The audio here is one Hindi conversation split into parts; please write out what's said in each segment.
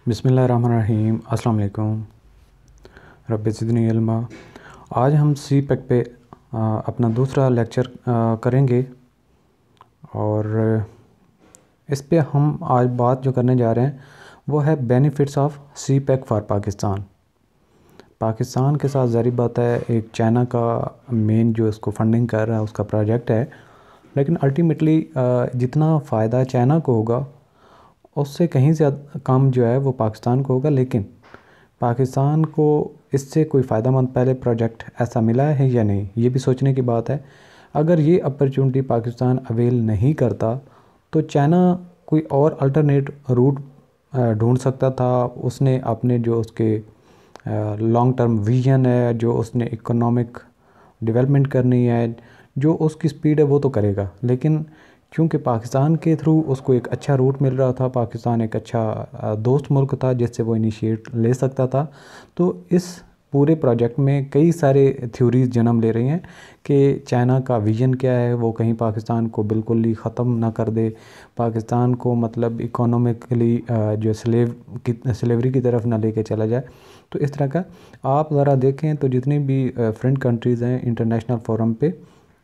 बिस्मिल्लाहिर्रहमानिर्रहीम। अस्सलाम वालेकुम। रब्बि ज़िदनी इल्मा। आज हम CPEC पे अपना दूसरा लेक्चर करेंगे और इस पे हम आज बात जो करने जा रहे हैं वो है benefits of CPEC for Pakistan. Pakistan के साथ ज़ाहिर बात है एक चाइना का मेन जो इसको फंडिंग कर रहा है उसका प्रोजेक्ट है, लेकिन अल्टीमेटली जितना फ़ायदा चाइना को होगा उससे कहीं ज़्यादा कम जो है वो पाकिस्तान को होगा। लेकिन पाकिस्तान को इससे कोई फ़ायदामंद पहले प्रोजेक्ट ऐसा मिला है या नहीं, ये भी सोचने की बात है। अगर ये अपॉर्चुनिटी पाकिस्तान अवेल नहीं करता तो चाइना कोई और अल्टरनेट रूट ढूंढ सकता था। उसने अपने जो उसके लॉन्ग टर्म विजन है, जो उसने इकोनॉमिक डेवलपमेंट करनी है, जो उसकी स्पीड है वो तो करेगा, लेकिन क्योंकि पाकिस्तान के थ्रू उसको एक अच्छा रूट मिल रहा था, पाकिस्तान एक अच्छा दोस्त मुल्क था जिससे वो इनिशिएट ले सकता था, तो इस पूरे प्रोजेक्ट में कई सारे थ्योरीज जन्म ले रही हैं कि चाइना का विजन क्या है, वो कहीं पाकिस्तान को बिल्कुल ही ख़त्म ना कर दे, पाकिस्तान को मतलब इकोनॉमिकली जो स्लेवरी की तरफ ना लेके चला जाए। तो इस तरह का आप ज़रा देखें तो जितनी भी फ्रेंड कंट्रीज़ हैं इंटरनेशनल फोरम पे,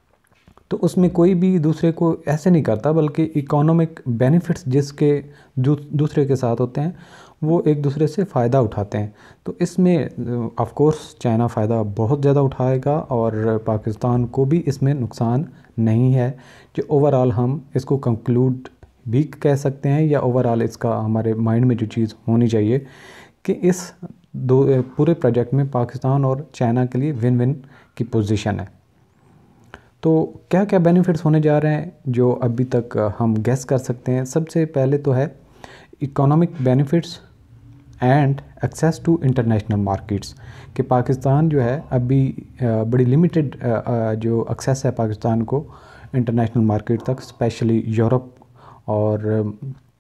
तो उसमें कोई भी दूसरे को ऐसे नहीं करता, बल्कि इकोनॉमिक बेनिफिट्स जिसके दूसरे के साथ होते हैं वो एक दूसरे से फ़ायदा उठाते हैं। तो इसमें ऑफ कोर्स चाइना फ़ायदा बहुत ज़्यादा उठाएगा और पाकिस्तान को भी इसमें नुकसान नहीं है। जो ओवरऑल हम इसको कंक्लूड भी कह सकते हैं, या ओवरऑल इसका हमारे माइंड में जो चीज़ होनी चाहिए कि इस पूरे प्रोजेक्ट में पाकिस्तान और चाइना के लिए विन विन की पोजीशन है। तो क्या क्या बेनिफिट्स होने जा रहे हैं जो अभी तक हम गेस कर सकते हैं। सबसे पहले तो है economic benefits and access to international markets, कि पाकिस्तान जो है अभी बड़ी लिमिटेड जो एक्सेस है पाकिस्तान को इंटरनेशनल मार्केट तक, स्पेशली यूरोप और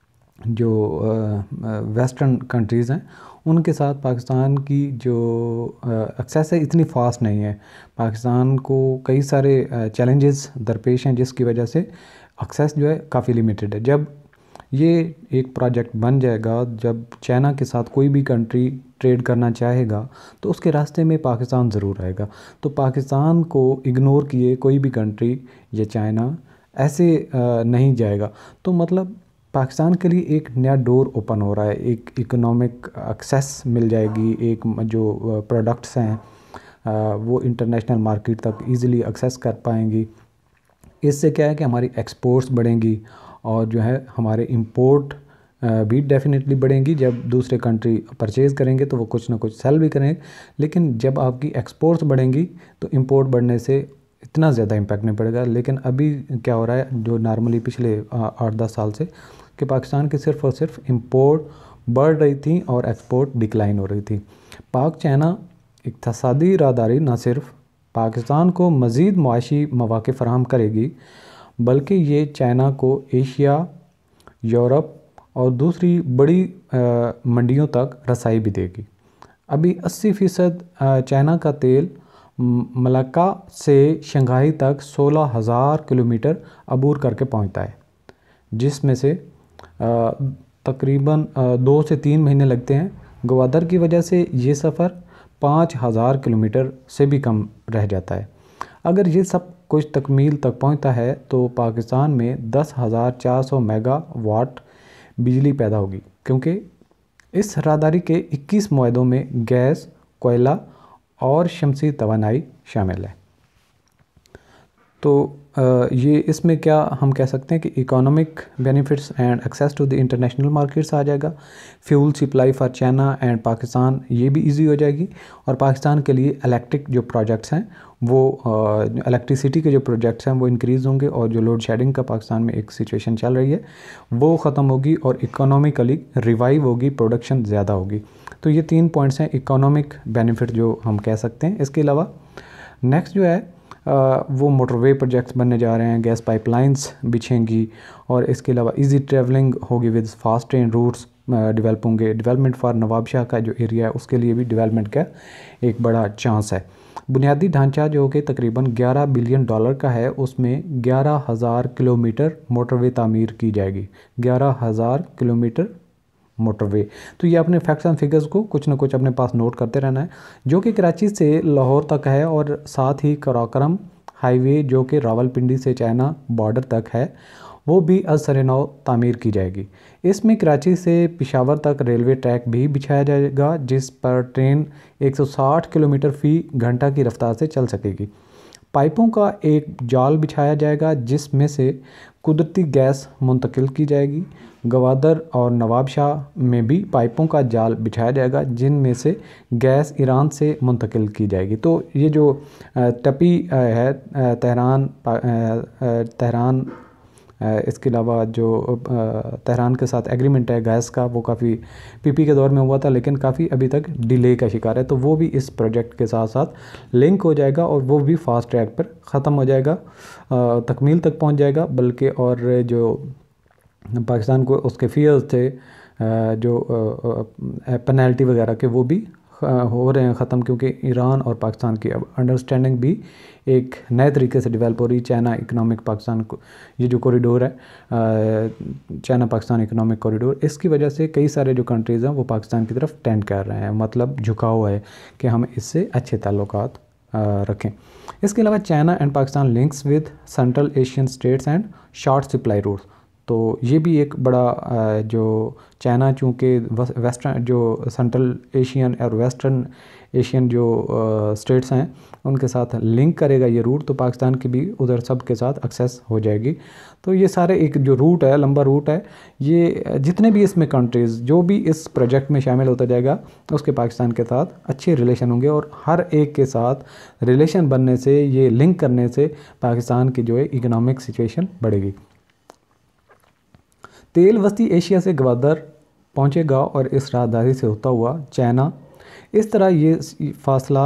जो वेस्टर्न कंट्रीज़ हैं उनके साथ पाकिस्तान की जो एक्सेस है इतनी फास्ट नहीं है। पाकिस्तान को कई सारे चैलेंजेस दरपेश हैं जिसकी वजह से एक्सेस जो है काफ़ी लिमिटेड है। जब ये एक प्रोजेक्ट बन जाएगा, जब चाइना के साथ कोई भी कंट्री ट्रेड करना चाहेगा तो उसके रास्ते में पाकिस्तान ज़रूर आएगा। तो पाकिस्तान को इग्नोर किए कोई भी कंट्री या चाइना ऐसे नहीं जाएगा। तो मतलब पाकिस्तान के लिए एक नया डोर ओपन हो रहा है, एक इकोनॉमिक एक्सेस मिल जाएगी, एक जो प्रोडक्ट्स हैं वो इंटरनेशनल मार्केट तक इजीली एक्सेस कर पाएंगी। इससे क्या है कि हमारी एक्सपोर्ट्स बढ़ेंगी और जो है हमारे इंपोर्ट भी डेफिनेटली बढ़ेंगी। जब दूसरे कंट्री परचेज़ करेंगे तो वो कुछ ना कुछ सेल भी करेंगे, लेकिन जब आपकी एक्सपोर्ट्स बढ़ेंगी तो इंपोर्ट बढ़ने से इतना ज़्यादा इम्पैक्ट नहीं पड़ेगा। लेकिन अभी क्या हो रहा है, जो नॉर्मली पिछले 8-10 साल से, कि पाकिस्तान की सिर्फ़ और सिर्फ इंपोर्ट बढ़ रही थी और एक्सपोर्ट डिक्लाइन हो रही थी। पाक चाइना इक़्तिसादी राहदारी न सिर्फ पाकिस्तान को मज़ीद मुआशी मौक़े फ़राहम करेगी, बल्कि ये चाइना को एशिया, यूरोप और दूसरी बड़ी मंडियों तक रसाई भी देगी। अभी 80% चाइना का तेल मलाक्का से शंघाई तक 16,000 किलोमीटर अबूर करके पहुंचता है, जिसमें से तकरीबन 2 से 3 महीने लगते हैं। गवादर की वजह से ये सफ़र 5,000 किलोमीटर से भी कम रह जाता है। अगर ये सब कुछ तकमील तक पहुंचता है तो पाकिस्तान में 10,400 मेगावाट बिजली पैदा होगी, क्योंकि इस राहदारी के 21 मुआहदों में गैस, कोयला और शमसी तवानाई शामिल है। तो ये इसमें क्या हम कह सकते हैं कि economic benefits and access to the international markets आ जाएगा। Fuel supply for China and Pakistan ये भी इजी हो जाएगी, और पाकिस्तान के लिए इलेक्ट्रिक जो प्रोजेक्ट्स हैं वो इलेक्ट्रिसिटी के जो प्रोजेक्ट्स हैं वो इंक्रीज़ होंगे, और जो लोड शेडिंग का पाकिस्तान में एक सिचुएशन चल रही है वो ख़त्म होगी और इकोनॉमिकली रिवाइव होगी, प्रोडक्शन ज़्यादा होगी। तो ये 3 पॉइंट्स हैं इकोनॉमिक बेनिफिट जो हम कह सकते हैं। इसके अलावा नेक्स्ट जो है वो मोटरवे प्रोजेक्ट्स बनने जा रहे हैं, गैस पाइपलाइंस बिछेंगी, और इसके अलावा इजी ट्रैवलिंग होगी with fast train routes develop होंगे। डेवलपमेंट फॉर नवाब शाह का जो एरिया है उसके लिए भी डेवलपमेंट का एक बड़ा चांस है। बुनियादी ढांचा जो कि तकरीबन $11 बिलियन का है, उसमें 11,000 किलोमीटर मोटरवे तामीर की जाएगी। 11,000 किलोमीटर मोटरवे। तो ये अपने फैक्ट्स एंड फिगर्स को कुछ ना कुछ अपने पास नोट करते रहना है, जो कि कराची से लाहौर तक है और साथ ही कराकरम हाईवे जो कि रावलपिंडी से चाइना बॉर्डर तक है, वो भी असर-ए-नौ तामीर की जाएगी। इसमें कराची से पेशावर तक रेलवे ट्रैक भी बिछाया जाएगा, जिस पर ट्रेन 160 किलोमीटर फ़ी घंटा की रफ्तार से चल सकेगी। पाइपों का एक जाल बिछाया जाएगा जिसमें से कुदरती गैस मुंतकिल की जाएगी। गवादर और नवाबशाह में भी पाइपों का जाल बिछाया जाएगा जिनमें से गैस ईरान से मुंतकिल की जाएगी। तो ये जो टपी है तेहरान इसके अलावा जो तेहरान के साथ एग्रीमेंट है गैस का, वो काफ़ी पीपी के दौर में हुआ था लेकिन काफ़ी अभी तक डिले का शिकार है। तो वो भी इस प्रोजेक्ट के साथ साथ लिंक हो जाएगा और वो भी फास्ट ट्रैक पर ख़त्म हो जाएगा, तकमील तक पहुंच जाएगा। बल्कि और जो पाकिस्तान को उसके फियर्स थे जो पेनल्टी वगैरह के, वो भी हो रहे हैं ख़त्म, क्योंकि ईरान और पाकिस्तान की अब अंडरस्टैंडिंग भी एक नए तरीके से डेवलप हो रही। चाइना इकनॉमिक पाकिस्तान को, ये जो कॉरिडोर है चाइना पाकिस्तान इकनॉमिक कॉरिडोर, इसकी वजह से कई सारे जो कंट्रीज़ हैं वो पाकिस्तान की तरफ टेंड कर रहे हैं, मतलब झुकाव है कि हम इससे अच्छे ताल्लुकात रखें। इसके अलावा China and Pakistan links with central Asian states and short supply routes. तो ये भी एक बड़ा जो चाइना चूँकि वेस्टर्न जो सेंट्रल एशियन और वेस्टर्न एशियन जो स्टेट्स हैं उनके साथ लिंक करेगा ये रूट, तो पाकिस्तान की भी उधर सब के साथ एक्सेस हो जाएगी। तो ये सारे एक जो रूट है, लंबा रूट है, ये जितने भी इसमें कंट्रीज़ जो भी इस प्रोजेक्ट में शामिल होता जाएगा उसके पाकिस्तान के साथ अच्छे रिलेशन होंगे और हर एक के साथ रिलेशन बनने से, ये लिंक करने से पाकिस्तान की जो है इकनॉमिक सिचुएशन बढ़ेगी। तेल वस्ती एशिया से गवादर पहुंचेगा और इस राहदारी से होता हुआ चाइना। इस तरह ये फासला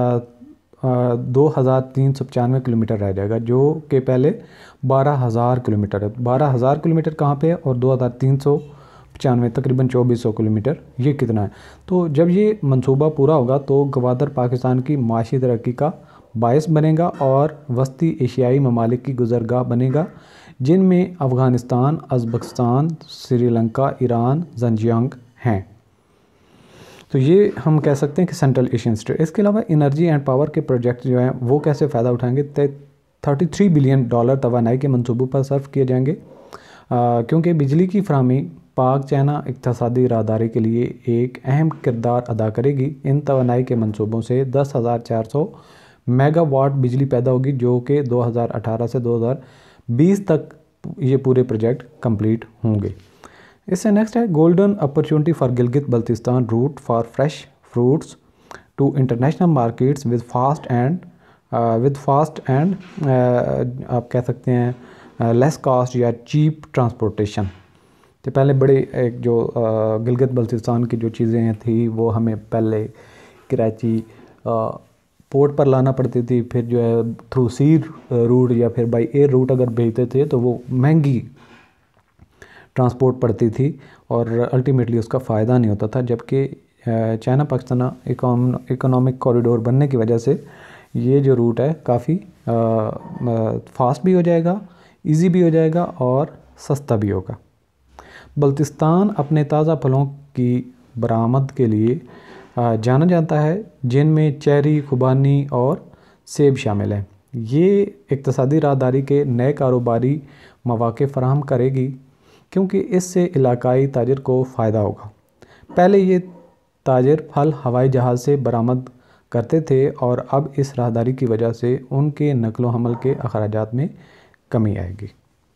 2395 किलोमीटर रह जाएगा, जो कि पहले 12,000 किलोमीटर है। 12,000 किलोमीटर कहाँ पे है और 2395 तकरीबन 2400 किलोमीटर, ये कितना है। तो जब ये मंसूबा पूरा होगा तो गवादर पाकिस्तान की माशी तरक्की का बायस बनेगा और वस्ती एशियाई ममालिक की गुजरगाह बनेगा, जिनमें Afghanistan, Uzbekistan, Sri Lanka, Iran, Xinjiang हैं। तो ये हम कह सकते हैं कि सेंट्रल एशियन स्टेट। इसके अलावा एनर्जी एंड पावर के प्रोजेक्ट जो हैं वो कैसे फ़ायदा उठाएंगे, 33 बिलियन डॉलर तवानाई के मंसूबों पर सर्फ किए जाएंगे, क्योंकि बिजली की फराहमी पाक चाइना इक़्तिसादी राहदारी के लिए एक अहम किरदार अदा करेगी। इन तवानाई के मंसूबों से 10,400 मेगावाट बिजली पैदा होगी, जो कि 2018 से 2020 तक ये पूरे प्रोजेक्ट कंप्लीट होंगे। इससे नेक्स्ट है golden opportunity for Gilgit Baltistan route for fresh fruits to international markets with fast and आप कह सकते हैं लेस कॉस्ट या चीप ट्रांसपोर्टेशन। तो पहले बड़े एक जो गिलगित बल्तिस्तान की जो चीज़ें थी वो हमें पहले कराची पोर्ट पर लाना पड़ती थी, फिर जो है थ्रू सी रूट या फिर बाई एयर रूट अगर भेजते थे तो वो महंगी ट्रांसपोर्ट पड़ती थी और अल्टीमेटली उसका फ़ायदा नहीं होता था। जबकि चाइना पाकिस्तान इकोनॉमिक कॉरिडोर बनने की वजह से ये जो रूट है काफ़ी फास्ट भी हो जाएगा, इजी भी हो जाएगा और सस्ता भी होगा। बल्तिस्तान अपने ताज़ा फलों की बरामद के लिए जाना जाता है, जिनमें चेरी, खुबानी और सेब शामिल हैं। ये इक़्तिसादी राहदारी के नए कारोबारी मौक़े फराहम करेगी, क्योंकि इससे इलाकाई ताजर को फ़ायदा होगा। पहले ये ताजर फल हवाई जहाज़ से बरामद करते थे और अब इस राहदारी की वजह से उनके नकलो हमल के अखराजात में कमी आएगी।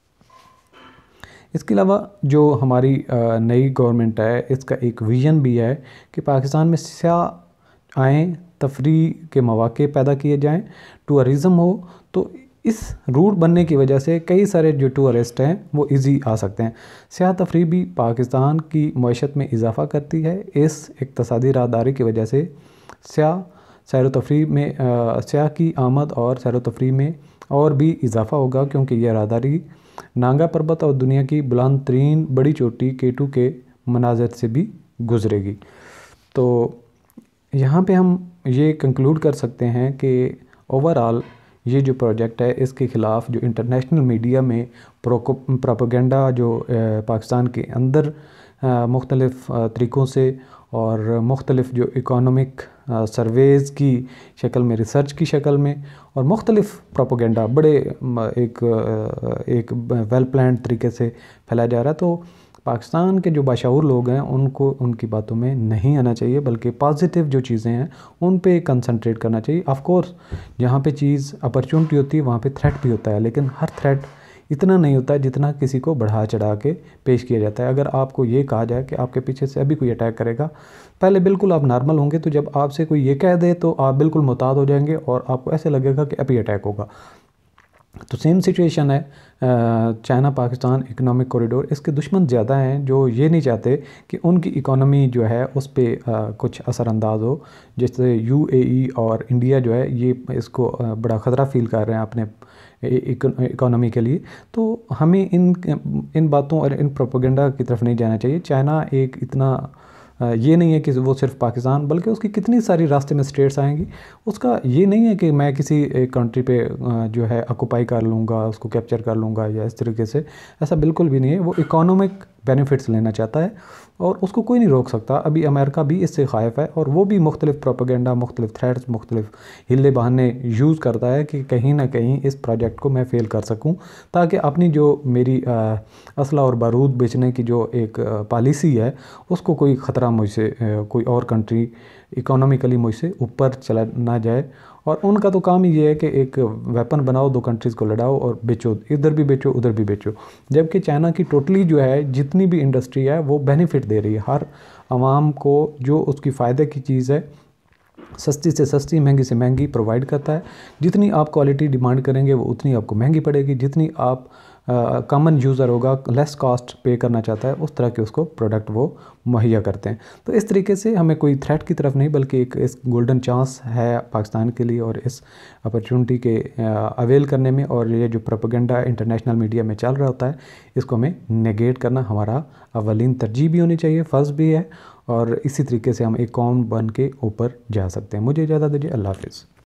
इसके अलावा जो हमारी नई गवर्नमेंट है, इसका एक विज़न भी है कि पाकिस्तान में सयाह आएँ, तफरी के मौक़े पैदा किए जाएँ, टूरिज़म हो। तो इस रूट बनने की वजह से कई सारे जो टूरिस्ट हैं वो इजी आ सकते हैं। सयाह तफरी भी पाकिस्तान की मईशत में इजाफ़ा करती है। इस इक़्तिसादी राहदारी की वजह से सैर व तफरी में सयाह की आमद और सैर व तफरी में और भी इजाफ़ा होगा, क्योंकि यह राहदारी नांगा पर्वत और दुनिया की बुलंद तरीन बड़ी चोटी K2 के मनाज़र से भी गुज़रेगी। तो यहाँ पे हम ये कंक्लूड कर सकते हैं कि ओवरऑल ये जो प्रोजेक्ट है इसके ख़िलाफ़ जो इंटरनेशनल मीडिया में प्रोपेगेंडा जो पाकिस्तान के अंदर मुख्तलिफ़ तरीक़ों से और मुख्तलिफ़ जो इकोनॉमिक सर्वेज़ की शक्ल में, रिसर्च की शक्ल में और मुख्तलिफ़ प्रोपोगेंडा बड़े एक वेल प्लान्ड तरीके से फैलाया जा रहा है। तो पाकिस्तान के जो बाशऊर लोग हैं उनको उनकी बातों में नहीं आना चाहिए, बल्कि पॉजिटिव जो चीज़ें हैं उन पे कंसंट्रेट करना चाहिए। ऑफ कोर्स जहाँ पे चीज़ अपॉर्चुनिटी होती है वहाँ पे थ्रेट भी होता है, लेकिन हर थ्रेट इतना नहीं होता है जितना किसी को बढ़ा चढ़ा के पेश किया जाता है। अगर आपको ये कहा जाए कि आपके पीछे से अभी कोई अटैक करेगा, पहले बिल्कुल आप नॉर्मल होंगे, तो जब आपसे कोई ये कह दे तो आप बिल्कुल मुताद हो जाएंगे और आपको ऐसे लगेगा कि अभी अटैक होगा। तो सेम सिचुएशन है चाइना पाकिस्तान इकोनॉमिक कॉरिडोर। इसके दुश्मन ज़्यादा हैं जो ये नहीं चाहते कि उनकी इकोनॉमी जो है उस पर कुछ असरअंदाज हो। जैसे यूएई और इंडिया जो है ये इसको बड़ा ख़तरा फील कर रहे हैं अपने इकोनॉमी के लिए। तो हमें इन बातों और इन प्रोपेगेंडा की तरफ नहीं जाना चाहिए। चाइना एक इतना ये नहीं है कि वो सिर्फ पाकिस्तान, बल्कि उसकी कितनी सारी रास्ते में स्टेट्स आएंगी। उसका ये नहीं है कि मैं किसी एक कंट्री पे जो है ऑक्यूपाई कर लूँगा, उसको कैप्चर कर लूँगा या इस तरीके से, ऐसा बिल्कुल भी नहीं है। वो इकोनॉमिक बेनिफिट्स लेना चाहता है और उसको कोई नहीं रोक सकता। अभी अमेरिका भी इससे ख़ाइफ़ है और वो भी मुख्तलिफ़ प्रोपेगेंडा, मुख्तलिफ़ थ्रेट्स, मुख्तलिफ़ हिले बहाने यूज़ करता है कि कहीं ना कहीं इस प्रोजेक्ट को मैं फ़ेल कर सकूं, ताकि अपनी जो मेरी असला और बारूद बेचने की जो एक पॉलिसी है उसको कोई ख़तरा मुझसे कोई और कंट्री इकोनॉमिकली मुझसे ऊपर चला ना जाए। और उनका तो काम ही ये है कि एक वेपन बनाओ, दो कंट्रीज़ को लड़ाओ और बेचो, इधर भी बेचो उधर भी बेचो। जबकि चाइना की टोटली जो है जितनी भी इंडस्ट्री है वो बेनिफिट दे रही है हर आवाम को, जो उसकी फ़ायदे की चीज़ है सस्ती से सस्ती, महंगी से महंगी प्रोवाइड करता है। जितनी आप क्वालिटी डिमांड करेंगे वो उतनी आपको महंगी पड़ेगी। जितनी आप कॉमन यूज़र होगा लेस कॉस्ट पे करना चाहता है उस तरह के उसको प्रोडक्ट वो मुहैया करते हैं। तो इस तरीके से हमें कोई थ्रेट की तरफ नहीं, बल्कि एक इस गोल्डन चांस है पाकिस्तान के लिए और इस अपॉर्चुनिटी के अवेल करने में। और ये जो प्रोपेगेंडा इंटरनेशनल मीडिया में चल रहा होता है इसको हमें नेगेट करना हमारा अवलीन तरजीह भी होनी चाहिए, फ़र्ज़ भी है। और इसी तरीके से हम एक कौम बन के ऊपर जा सकते हैं। मुझे इजाज़त दीजिए, अल्लाह हाफ़िज़।